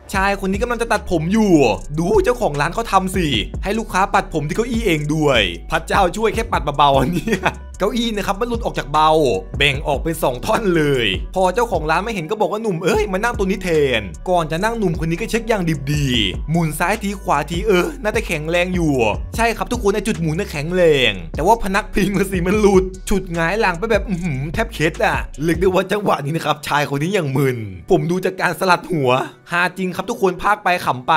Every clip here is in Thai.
ชายคนนี้กำลังจะตัดผมอยู่ดูเจ้าของร้านเขาทำสิให้ลูกค้าปัดผมที่เก้าอี้เองด้วยพระเจ้าช่วยแค่ปัดเบาๆเนี่ยเก้าอี้นะครับมันหลุดออกจากเบาแบ่งออกเป็น2ท่อนเลยพอเจ้าของร้านไม่เห็นก็บอกว่าหนุ่มมานั่งตัวนี้แทนก่อนจะนั่งหนุ่มคนนี้ก็เช็คอย่างดิบดีหมุนซ้ายทีขวาทีน่าจะแข็งแรงอยู่ใช่ครับทุกคนในจุดหมุนน่ะแข็งแรงแต่ว่าพนักพิงมันหลุดฉุดหงายหลังไปแบบแทบเคล็ดเรียกได้ว่าจังหวะนี้นะครับชายคนนี้อย่างมึนผมดูจากการสลัดหัวฮาจริงครับทุกคนพากไปขำไป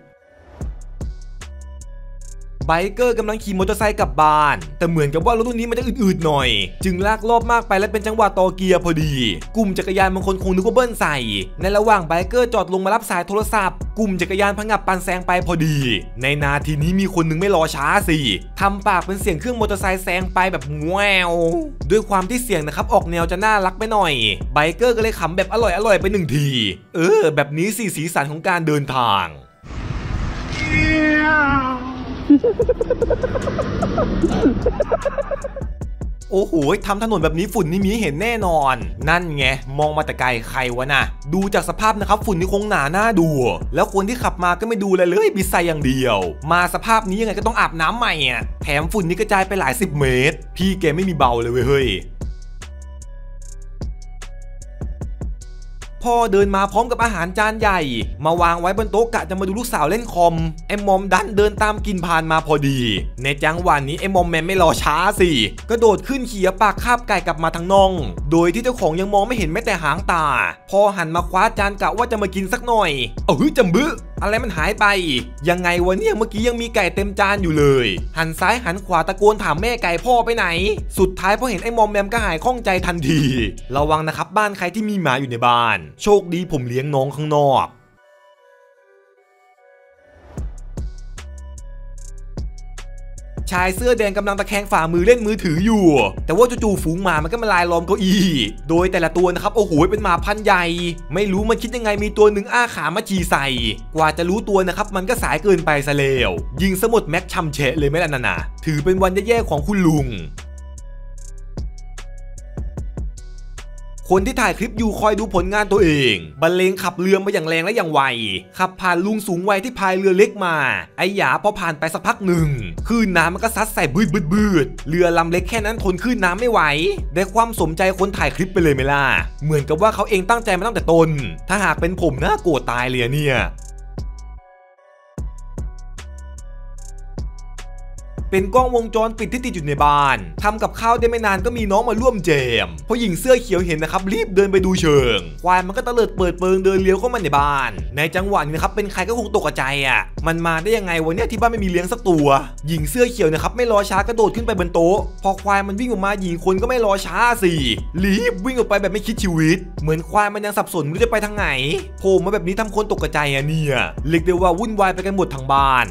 ไบเกอร์กำลังขี่มอเตอร์ไซค์กลับบ้านแต่เหมือนกับว่ารถรุ่นนี้มันจะอืดๆหน่อยจึงลากรอบมากไปและเป็นจังหวะต่อเกียร์พอดีกลุ่มจักรยานบางคนคงนึกว่าเบิ้ลใส่ในระหว่างไบเกอร์จอดลงมารับสายโทรศัพท์กลุ่มจักรยานพังงับปันแซงไปพอดีในนาทีนี้มีคนนึงไม่รอช้าสิทำปากเป็นเสียงเครื่องมอเตอร์ไซค์แซงไปแบบแววด้วยความที่เสียงนะครับออกแนวจะน่ารักไปหน่อยไบเกอร์ก็เลยขำแบบอร่อยไป1 ทีแบบนี้สีสันของการเดินทางโอ้โหทำถนนแบบนี้ฝุ่นนี่มีเห็นแน่นอนนั่นไงมองมาแต่ไกลใครวะนะดูจากสภาพนะครับฝุ่นนี่คงหนาหน้าดูแล้วคนที่ขับมาก็ไม่ดูอะไรเลยบิดใส่อย่างเดียวมาสภาพนี้ยังไงก็ต้องอาบน้ำใหม่แถมฝุ่นนี่กระจายไปหลาย10 เมตรพี่แกไม่มีเบาเลยเว้ยพ่อเดินมาพร้อมกับอาหารจานใหญ่มาวางไว้บนโต๊ะกะจะมาดูลูกสาวเล่นคอมไอ้มอมดันเดินตามกินผ่านมาพอดีในจังหวะนี้ไอ้มอมแมนไม่รอช้าสิกระโดดขึ้นขี่ปากคาบไก่กลับมาทางน่องโดยที่เจ้าของยังมองไม่เห็นแม้แต่หางตาพอหันมาคว้าจานกะว่าจะมากินสักหน่อยจำบื้ออะไรมันหายไปยังไงวะเนี่ยเมื่อกี้ยังมีไก่เต็มจานอยู่เลยหันซ้ายหันขวาตะโกนถามแม่ไก่พ่อไปไหนสุดท้ายพอเห็นไอ้มอมแมมก็หายข้องใจทันทีระวังนะครับบ้านใครที่มีหมาอยู่ในบ้านโชคดีผมเลี้ยงน้องข้างนอกชายเสื้อแดงกำลังตะแคงฝ่ามือเล่นมือถืออยู่แต่ว่าจู่ๆฝูงหมามันก็มาลายล้อมเก้าอี้โดยแต่ละตัวนะครับโอ้โหเป็นหมาพันธุ์ใหญ่ไม่รู้มันคิดยังไงมีตัวหนึ่งอ้าขามาฉี่ใส่กว่าจะรู้ตัวนะครับมันก็สายเกินไปซะแล้วยิงสมุดแม็กช่ำเฉะเลยไหมล่ะน่ะถือเป็นวันแย่ๆของคุณลุงคนที่ถ่ายคลิปอยู่คอยดูผลงานตัวเองบรรเลงขับเรือมาอย่างแรงและอย่างไวขับผ่านลุงสูงวัยที่พายเรือเล็กมาไอ้หยาพอผ่านไปสักพักหนึ่งคลื่นน้ำมันก็ซัดใส่บืดเรือลำเล็กแค่นั้นทนคลื่นน้ำไม่ไหวได้ความสมใจคนถ่ายคลิปไปเลยไหมล่ะเหมือนกับว่าเขาเองตั้งใจมาตั้งแต่ต้นถ้าหากเป็นผมนะโกรธตายเลยเนี่ยเป็นกล้องวงจรปิดที่ติดอยู่ในบ้านทำกับข้าวได้ไม่นานก็มีน้องมาร่วมแจมพอหญิงเสื้อเขียวเห็นนะครับรีบเดินไปดูเชิงควายมันก็ตะเลิดเปิดเปิงเดินเลี้ยวเข้ามาในบ้านในจังหวะนี้นะครับเป็นใครก็คงตกใจมันมาได้ยังไงวะเนี่ยที่บ้านไม่มีเลี้ยงสักตัวหญิงเสื้อเขียวนะครับไม่รอช้ากระโดดขึ้นไปบนโต๊ะพอควายมันวิ่งออกมาหญิงคนก็ไม่รอช้าสิรีบวิ่งออกไปแบบไม่คิดชีวิตเหมือนควายมันยังสับสนไม่รู้จะไปทางไหนโผล่มาแบบนี้ทำคนตกใจเนี่ยเรียกได้ว่าวุ่นวายไปกันหมดทั้งบ้าน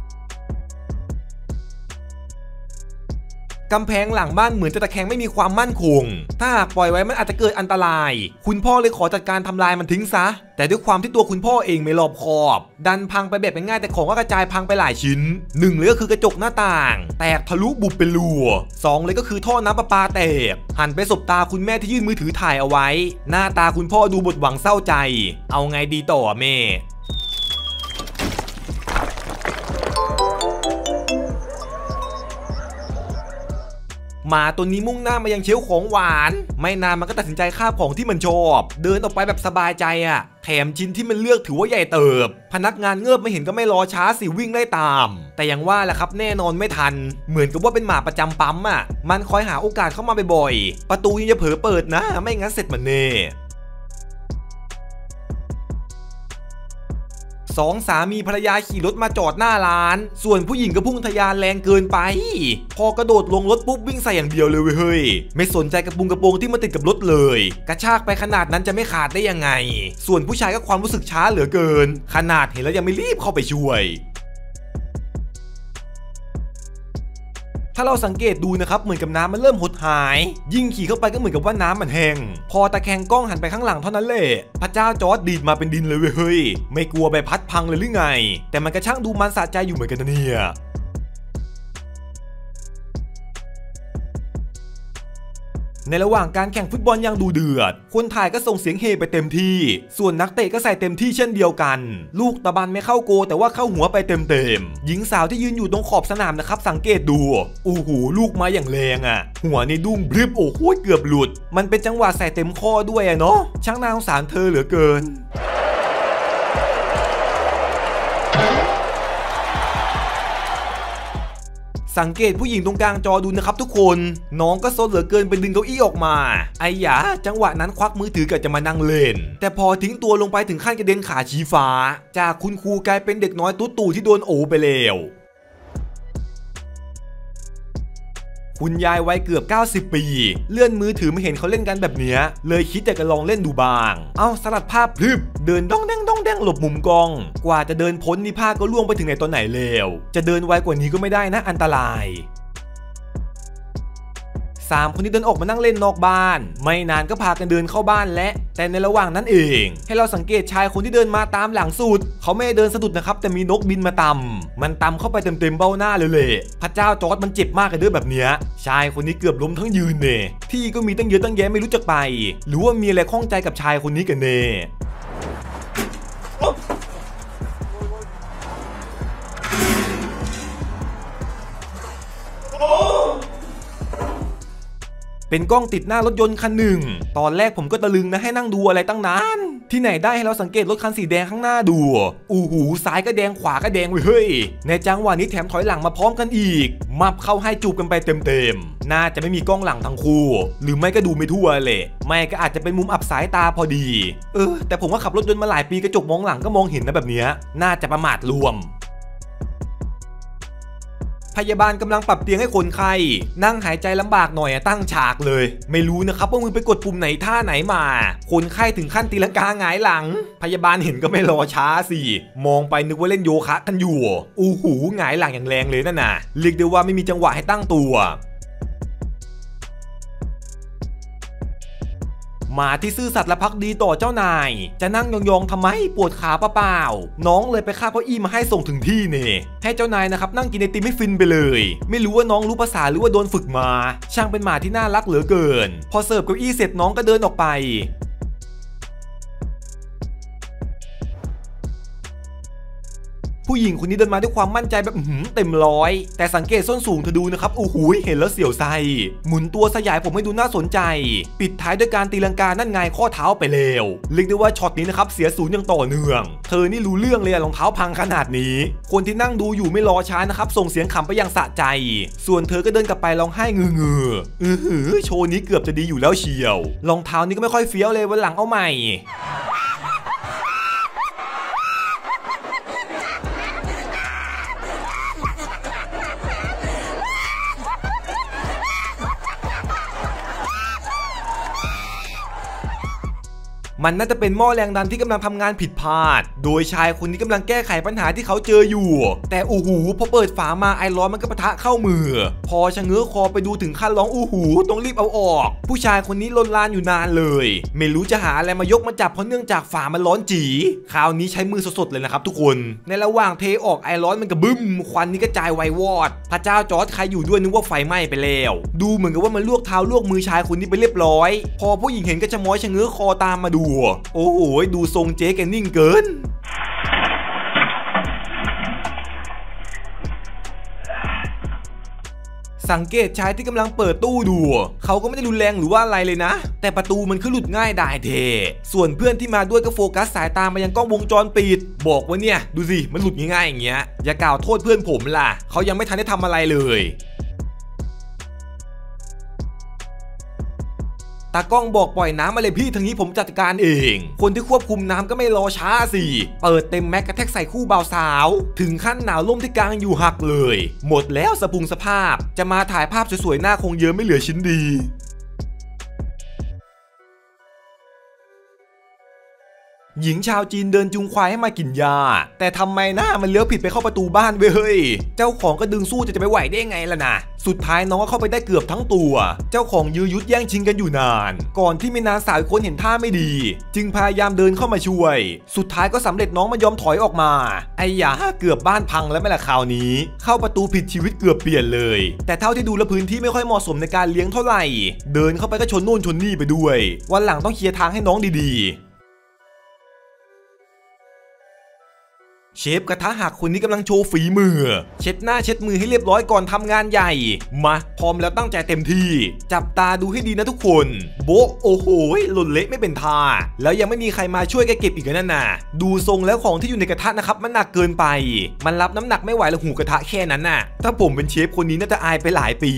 กำแพงหลังบ้านเหมือนจะตะแคงไม่มีความมั่นคงถ้าหากปล่อยไว้มันอาจจะเกิดอันตรายคุณพ่อเลยขอจัดการทำลายมันทิ้งซะแต่ด้วยความที่ตัวคุณพ่อเองไม่รอบคอบดันพังไปแบบง่ายแต่ของก็กระจายพังไปหลายชิ้น1เลยก็คือกระจกหน้าต่างแตกทะลุบุบเป็นรู2เลยก็คือท่อน้ำประปาแตกหันไปสบตาคุณแม่ที่ยื่นมือถือถ่ายเอาไว้หน้าตาคุณพ่อดูบดหวังเศร้าใจเอาไงดีต่อแม่หมาตัวนี้มุ่งหน้ามายังเชลฟ์ของหวานไม่นานมันก็ตัดสินใจคาบของที่มันชอบเดินออกไปแบบสบายใจแถมชิ้นที่มันเลือกถือว่าใหญ่เติบพนักงานเงือบไม่เห็นก็ไม่รอช้าสิวิ่งไล่ตามแต่อย่างว่าแหละครับแน่นอนไม่ทันเหมือนกับว่าเป็นหมาประจำปั๊มมันคอยหาโอกาสเข้ามาบ่อยๆประตูยังจะเผลอเปิดนะไม่งั้นเสร็จมันแน่2 สามีภรรยาขี่รถมาจอดหน้าร้านส่วนผู้หญิงก็พุ่งทะยานแรงเกินไปพอกระโดดลงรถปุ๊บวิ่งใส่อย่างเดียวเลยเฮ้ยไม่สนใจกระโปรงที่มาติดกับรถเลยกระชากไปขนาดนั้นจะไม่ขาดได้ยังไงส่วนผู้ชายก็ความรู้สึกช้าเหลือเกินขนาดเห็นแล้วยังไม่รีบเข้าไปช่วยถ้าเราสังเกตดูนะครับเหมือนกับน้ำมันเริ่มหดหายยิ่งขี่เข้าไปก็เหมือนกับว่าน้ำมันแห้งพอตะแคงกล้องหันไปข้างหลังเท่านั้นแหละพระเจ้าจอร์จดีดมาเป็นดินเลยเฮ้ยไม่กลัวใบพัดพังเลยหรือไงแต่มันก็ช่างดูมันสะใจอยู่เหมือนกันนะเนี่ยในระหว่างการแข่งฟุตบอลอย่างดูเดือดคนถ่ายก็ส่งเสียงเฮไปเต็มที่ส่วนนักเตะก็ใส่เต็มที่เช่นเดียวกันลูกตะบันไม่เข้าโกแต่ว่าเข้าหัวไปเต็มหญิงสาวที่ยืนอยู่ตรงขอบสนามนะครับสังเกตดูโอ้โหลูกมาอย่างแรงอ่ะหัวนี่ดุ้งบลิบโอ้โหเกือบหลุดมันเป็นจังหวะใส่เต็มข้อด้วยอะเนาะช่างน่าสงสารเธอเหลือเกินสังเกตผู้หญิงตรงกลางจอดูนะครับทุกคนน้องก็ซนเหลือเกินไปดึงเก้าอี้ออกมาไอ้ยาจังหวะนั้นควักมือถือกับจะมานั่งเล่นแต่พอทิ้งตัวลงไปถึงขั้นกระเด็นขาชี้ฟ้าจากคุณครูกลายเป็นเด็กน้อยตุ๊ตู่ที่โดนโอไปแล้วคุณยายวัยเกือบ90ปีเลื่อนมือถือมาเห็นเขาเล่นกันแบบนี้เลยคิดอยากจะลองเล่นดูบ้างสลัดภาพพลึบเดินด้องแดงหลบมุมกล้องกว่าจะเดินพ้นนี่ผ้าก็ล่วงไปถึงไหนตอนไหนแล้วจะเดินไวกว่านี้ก็ไม่ได้นะอันตราย3 คนที่เดินออกมานั่งเล่นนอกบ้านไม่นานก็พากันเดินเข้าบ้านและแต่ในระหว่างนั้นเองให้เราสังเกตชายคนที่เดินมาตามหลังสุดเขาไม่ได้เดินสะดุดนะครับแต่มีนกบินมามันตำเข้าไปเต็มเบ้าหน้าเลยพระเจ้าจอร์จมันเจ็บมากเลยเด้อแบบเนี้ยชายคนนี้เกือบล้มทั้งยืนเน่ที่ก็มีตั้งเยอะตั้งแยะไม่รู้จักไปหรือว่ามีอะไรข้องใจกับชายคนนี้กันเน่เป็นกล้องติดหน้ารถยนต์คันหนึ่งตอนแรกผมก็ตะลึงนะให้นั่งดูอะไรตั้งนานที่ไหนได้ให้เราสังเกตรถคันสีแดงข้างหน้าดูอู้หูซ้ายก็แดงขวาก็แดงเฮ้ยในจังหวะนี้แถมถอยหลังมาพร้อมกันอีกมับเข้าให้จูบกันไปเต็มน่าจะไม่มีกล้องหลังทั้งคู่หรือไม่ก็ดูไม่ทั่วเลยไม่ก็อาจจะเป็นมุมอับสายตาพอดีแต่ผมว่าขับรถยนต์มาหลายปีกระจกมองหลังก็มองเห็นนะแบบนี้น่าจะประมาทรวมพยาบาลกำลังปรับเตียงให้คนไข้นั่งหายใจลำบากหน่อยตั้งฉากเลยไม่รู้นะครับว่ามือไปกดปุ่มไหนท่าไหนมาคนไข้ถึงขั้นตีลังกาหงายหลังพยาบาลเห็นก็ไม่รอช้าสิมองไปนึกว่าเล่นโยคะกันอยู่อู้หูหงายหลังอย่างแรงเลยนั่นน่ะเรียกได้ว่าไม่มีจังหวะให้ตั้งตัวหมาที่ซื่อสัตย์และภักดีต่อเจ้านายจะนั่งยองๆทำไมปวดขาเปล่าๆน้องเลยไปคาบเก้าอี้มาให้ส่งถึงที่เนี่ยให้เจ้านายนะครับนั่งกินไอติมให้ฟินไปเลยไม่รู้ว่าน้องรู้ภาษาหรือว่าโดนฝึกมาช่างเป็นหมาที่น่ารักเหลือเกินพอเสิร์ฟเก้าอี้เสร็จน้องก็เดินออกไปผู้หญิงคนนี้เดินมาด้วยความมั่นใจแบบเต็มร้อยแต่สังเกตส้นสูงเธอดูนะครับโอ้โหเห็นแล้วเสียวไส้หมุนตัวสยายผมให้ดูน่าสนใจปิดท้ายด้วยการตีลังกานั่นไงข้อเท้าไปแล้วเรียกได้ว่าช็อตนี้นะครับเสียศูนย์อย่างต่อเนื่องเธอนี่รู้เรื่องเลยรองเท้าพังขนาดนี้คนที่นั่งดูอยู่ไม่รอช้านะครับส่งเสียงขำไปอย่างสะใจส่วนเธอก็เดินกลับไปร้องไห้เงือโชว์นี้เกือบจะดีอยู่แล้วเชียวรองเท้านี้ก็ไม่ค่อยเฟี้ยวเลยวันหลังเอาใหม่มันน่าจะเป็นหม้อแรงดันที่กำลังทำงานผิดพลาดโดยชายคนนี้กำลังแก้ไขปัญหาที่เขาเจออยู่แต่โอ้โหพอเปิดฝามาไอร้อนมันก็ปะทะเข้ามือพอชะเง้อคอไปดูถึงขั้นร้องโอ้โหต้องรีบเอาออกผู้ชายคนนี้ลนลานอยู่นานเลยไม่รู้จะหาอะไรมายกมาจับเพราะเนื่องจากฝามันร้อนจี๋คราวนี้ใช้มือสดๆเลยนะครับทุกคนในระหว่างเทออกไอร้อนมันก็บึ้มควันนี้กระจายไววอดพระเจ้าจอร์จใครอยู่ด้วยนึกว่าไฟไหม้ไปแล้วดูเหมือนกับว่ามันลวกเท้าลวกมือชายคนนี้ไปเรียบร้อยพอผู้หญิงเห็นก็จะม้อยชะเง้อคอตามมาดูโอ้โหดูทรงเจ๊แกนิ่งเกินสังเกตชายที่กำลังเปิดตู้ดูเขาก็ไม่ได้รุนแรงหรือว่าอะไรเลยนะแต่ประตูมันคือหลุดง่ายได้เทส่วนเพื่อนที่มาด้วยก็โฟกัสสายตามายังกล้องวงจรปิดบอกว่าเนี่ยดูสิมันหลุดง่ายๆอย่างเงี้ยอย่ากล่าวโทษเพื่อนผมล่ะเขายังไม่ทันได้ทำอะไรเลยตากล้องบอกปล่อยน้ำมาเลยพี่ทางนี้ผมจัดการเองคนที่ควบคุมน้ำก็ไม่รอช้าสิเปิดเต็มแม็กกระแทกใส่คู่บ่าวสาวถึงขั้นหนาวล่มที่กลางอยู่หักเลยหมดแล้วสปุงสภาพจะมาถ่ายภาพสวยๆหน้าคงเยอะไม่เหลือชิ้นดีหญิงชาวจีนเดินจูงควายให้มากินยาแต่ทำไมหน้ามันเลี้ยวผิดไปเข้าประตูบ้านเว้ยเจ้าของก็ดึงสู้จะไปไหวได้ไงล่ะนะสุดท้ายน้องก็เข้าไปได้เกือบทั้งตัวเจ้าของยื้อยุดแย่งชิงกันอยู่นานก่อนที่มีนางสาวคนเห็นท่าไม่ดีจึงพยายามเดินเข้ามาช่วยสุดท้ายก็สำเร็จน้องมันยอมถอยออกมาไอ้ยาเกือบบ้านพังแล้วไม่ละคราวนี้เข้าประตูผิดชีวิตเกือบเปลี่ยนเลยแต่เท่าที่ดูแล้วพื้นที่ไม่ค่อยเหมาะสมในการเลี้ยงเท่าไหร่เดินเข้าไปก็ชนนู่นชนนี่ไปด้วยวันหลังต้องเคลียร์ทางให้น้องดีๆเชฟกระทะหักคนนี้กำลังโชว์ฝีมือเช็ดหน้าเช็ดมือให้เรียบร้อยก่อนทำงานใหญ่มาพร้อมแล้วตั้งใจเต็มที่จับตาดูให้ดีนะทุกคนโบ๊ะโอ้โหหล่นเละไม่เป็นท่าแล้วยังไม่มีใครมาช่วยแกเก็บอีกนั่นน่ะดูทรงแล้วของที่อยู่ในกระทะนะครับมันหนักเกินไปมันรับน้ำหนักไม่ไหวแล้วหูกระทะแค่นั้นน่ะถ้าผมเป็นเชฟคนนี้น่าจะอายไปหลายปี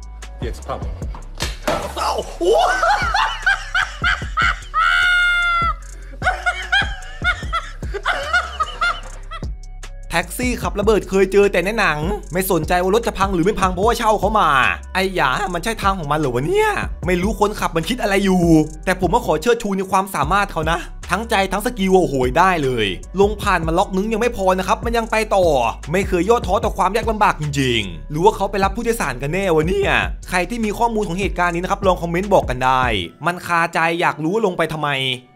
แท็กซี่ขับระเบิดเคยเจอแต่ในหนังไม่สนใจว่ารถจะพังหรือไม่พังเพราะว่าเช่าเขามาไอ้หยามันใช่ทางของมันเหรอวะเนี่ยไม่รู้คนขับมันคิดอะไรอยู่แต่ผมก็ขอเชิดชูในความสามารถเขานะทั้งใจทั้งสกิลโหยได้เลยลงผ่านมาล็อกนึงยังไม่พอนะครับมันยังไปต่อไม่เคยย่อท้อต่อความยากลำบากจริงๆหรือว่าเขาไปรับผู้โดยสารกันแน่วะเนี่ยใครที่มีข้อมูลของเหตุการณ์นี้นะครับลองคอมเมนต์บอกกันได้มันคาใจอยากรู้ว่าลงไปทำไม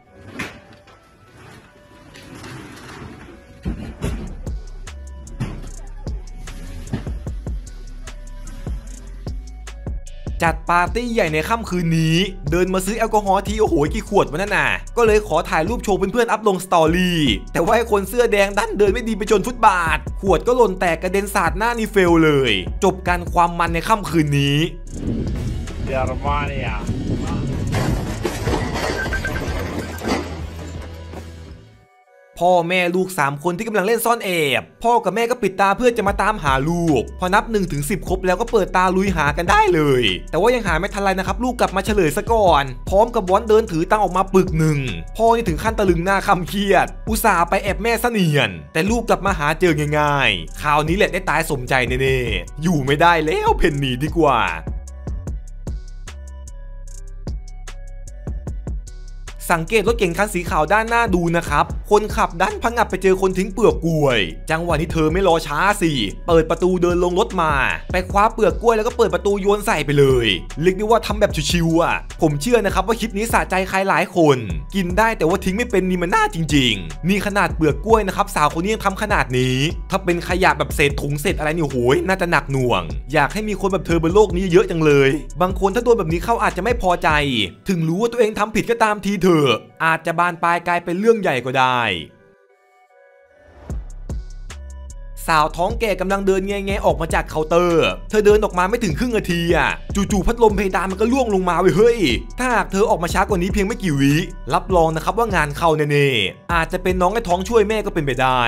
จัดปาร์ตี้ใหญ่ในค่ำคืนนี้เดินมาซื้อแอลกอฮอล์ทีโอ้โหกี่ขวดวะนั่นน่ะก็เลยขอถ่ายรูปโชว์เพื่อนๆอัพลงสตอรี่แต่ว่าไอ้คนเสื้อแดงดันเดินไม่ดีไปชนฟุตบาทขวดก็หล่นแตกกระเด็นสาดหน้านี่เฟลเลยจบการความมันในค่ำคืนนี้เยอรมนีพ่อแม่ลูก3คนที่กำลังเล่นซ่อนแอบพ่อกับแม่ก็ปิดตาเพื่อจะมาตามหาลูกพอนับ 1-10 ครบแล้วก็เปิดตาลุยหากันได้เลยแต่ว่ายังหาไม่ทันไรนะครับลูกกลับมาเฉลยซะก่อนพร้อมกับบอลเดินถือตังออกมาปึกหนึ่งพ่อนี่ถึงขั้นตะลึงหน้าคำเครียดอุตส่าห์ไปแอบแม่ซะเนียนแต่ลูกกลับมาหาเจอง่ายๆคราวนี้แหละได้ตายสมใจแน่ๆอยู่ไม่ได้แล้วเพ่นหนีดีกว่าสังเกตรถเก๋งคันสีขาวด้านหน้าดูนะครับคนขับดันพังงับไปเจอคนทิ้งเปลือกกล้วยจังหวะนี้เธอไม่รอช้าสิเปิดประตูเดินลงรถมาไปคว้าเปลือกกล้วยแล้วก็เปิดประตูโยนใส่ไปเลยเรียกได้ว่าทำแบบชิวๆอ่ะผมเชื่อนะครับว่าคลิปนี้สะใจใครหลายคนกินได้แต่ว่าทิ้งไม่เป็นนี่มันน่าจริงๆนี่ขนาดเปลือกกล้วยนะครับสาวคนนี้ยังทำขนาดนี้ถ้าเป็นขยะแบบเศษถุงเศษอะไรนี่โหยน่าจะหนักหน่วงอยากให้มีคนแบบเธอบนโลกนี้เยอะจังเลยบางคนถ้าโดนแบบนี้เข้าอาจจะไม่พอใจถึงรู้ว่าตัวเองทำผิดก็ตามทีเถอะอาจจะบานปลายกลายเป็นเรื่องใหญ่ก็ได้สาวท้องแก่กำลังเดินแง่ๆออกมาจากเคาน์เตอร์เธอเดินออกมาไม่ถึงครึ่งนาทีอ่ะจู่ๆพัดลมเพดานมันก็ล่วงลงมาเฮ้ยถ้าหากเธอออกมาช้ากว่านี้เพียงไม่กี่วิรับรองนะครับว่างานเข้าแน่ๆอาจจะเป็นน้องไอ้ท้องช่วยแม่ก็เป็นไปได้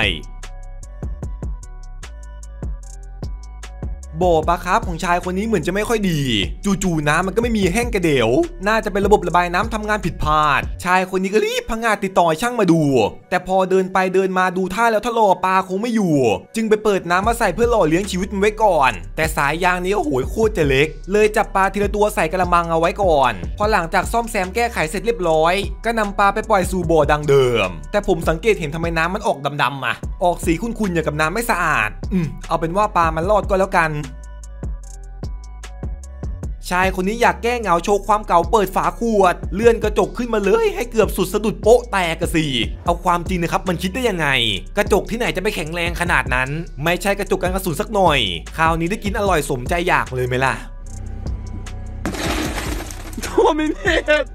บ่อปลาคาร์ฟของชายคนนี้เหมือนจะไม่ค่อยดีจู่ๆน้ำมันก็ไม่มีแห้งกระเดี่ยวน่าจะเป็นระบบระบายน้ำทำงานผิดพลาดชายคนนี้ก็รีบพังงาดติดต่อช่างมาดูแต่พอเดินไปเดินมาดูท่าแล้วถ้ารอปลาคงไม่อยู่จึงไปเปิดน้ำมาใส่เพื่อหล่อเลี้ยงชีวิตมันไว้ก่อนแต่สายยางนี้โอ้โหโคตรจะเล็กเลยจับปลาทีละตัวใส่กระมังเอาไว้ก่อนพอหลังจากซ่อมแซมแก้ไขเสร็จเรียบร้อยก็นำปลาไปปล่อยสู่บ่อดังเดิมแต่ผมสังเกตเห็นทำไมน้ำมันออกดำๆอะออกสีขุ่นๆอย่างกับน้ำไม่สะอาดเอาเป็นว่าปลามันรอดก็แล้วกันชายคนนี้อยากแก้เหงาโชว์ความเก่าเปิดฝาขวดเลื่อนกระจกขึ้นมาเลยให้เกือบสุดสะดุดโป๊ะแตกสิเอาความจริงนะครับมันคิดได้ยังไงกระจกที่ไหนจะไปแข็งแรงขนาดนั้นไม่ใช่กระจกกันกระสุนสักหน่อยคราวนี้ได้กินอร่อยสมใจอยากเลยไหมล่ะโทมิเนต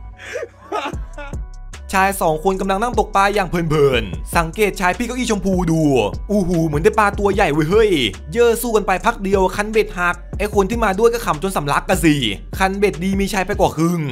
ชาย2คนกำลังนั่งตกปลาอย่างเพลินๆสังเกตชายพี่เก้าอี้ชมพูดูอู้หูเหมือนได้ปลาตัวใหญ่เว้ยเฮ้ยเยอะสู้กันไปพักเดียวคันเบ็ดหักไอ้คนที่มาด้วยก็ขำจนสำลักกันสิคันเบ็ดดีมีชายไปกว่าครึ่ง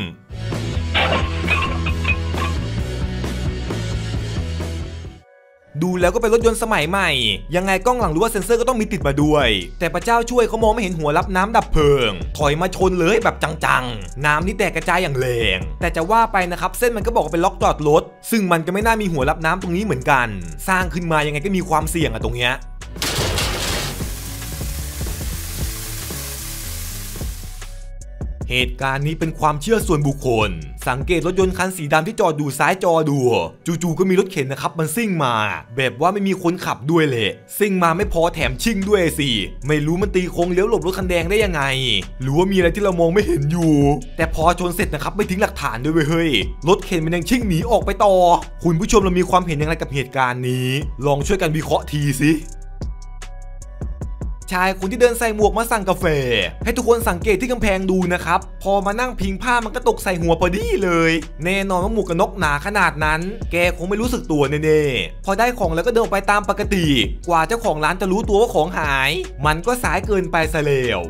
ดูแล้วก็เป็นรถยนต์สมัยใหม่ยังไงกล้องหลังหรือว่าเซ็นเซอร์ก็ต้องมีติดมาด้วยแต่พระเจ้าช่วยเขามองไม่เห็นหัวรับน้ำดับเพลิงถอยมาชนเลยแบบจังๆน้ำนี่แตกกระจายอย่างแรงแต่จะว่าไปนะครับเส้นมันก็บอกว่าเป็นล็อกจอดรถซึ่งมันก็ไม่น่ามีหัวรับน้ำตรงนี้เหมือนกันสร้างขึ้นมายังไงก็มีความเสี่ยงอะตรงเนี้ยเหตุการณ์นี้เป็นความเชื่อส่วนบุคคลสังเกตรถยนต์คันสีดำที่จอดดูซ้ายจอดูจู่ๆก็มีรถเข็นนะครับมันซิ่งมาแบบว่าไม่มีคนขับด้วยเลยซิ่งมาไม่พอแถมชิ่งด้วยสิไม่รู้มันตีโค้งเลี้ยวหลบรถคันแดงได้ยังไงหรือว่ามีอะไรที่เรามองไม่เห็นอยู่แต่พอชนเสร็จนะครับไม่ทิ้งหลักฐานด้วยเฮ้ยรถเข็นมันยังชิ่งหนีออกไปต่อคุณผู้ชมเรามีความเห็นอย่างไรกับเหตุการณ์นี้ลองช่วยกันวิเคราะห์ทีสิชายคนที่เดินใส่หมวกมาสั่งกาแฟให้ทุกคนสังเกตที่กำแพงดูนะครับพอมานั่งพิงผ้ามันก็ตกใส่หัวพอดีเลยแน่นอนว่าหมวกกันน็อกหนาขนาดนั้นแกคงไม่รู้สึกตัวแน่ๆพอได้ของแล้วก็เดินไปตามปกติกว่าเจ้าของร้านจะรู้ตัวว่าของหายมันก็สายเกินไปซะแล้ว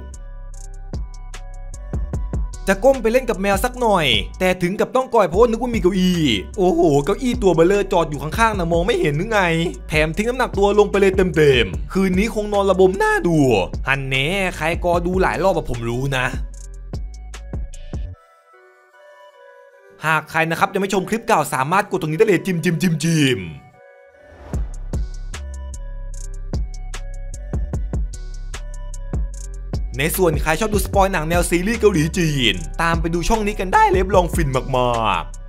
จะก้มไปเล่นกับแมวสักหน่อยแต่ถึงกับต้องก่อยเพราะนึกว่ามีเก้าอี้โอ้โหเก้าอี้ตัวเบลเลอร์จอดอยู่ข้างๆนะมองไม่เห็นนึกไงแถมทิ้งน้ำหนักตัวลงไปเลยเต็มๆคืนนี้คงนอนระบมหน้าดูฮันแน่ใครก็ดูหลายรอบแบบผมรู้นะหากใครนะครับยังไม่ชมคลิปเก่าสามารถกดตรงนี้ได้เลยจิมในส่วนใครชอบดูสปอยหนังแนวซีรีส์เกาหลีจีนตามไปดูช่องนี้กันได้เลยลองฟินมากๆ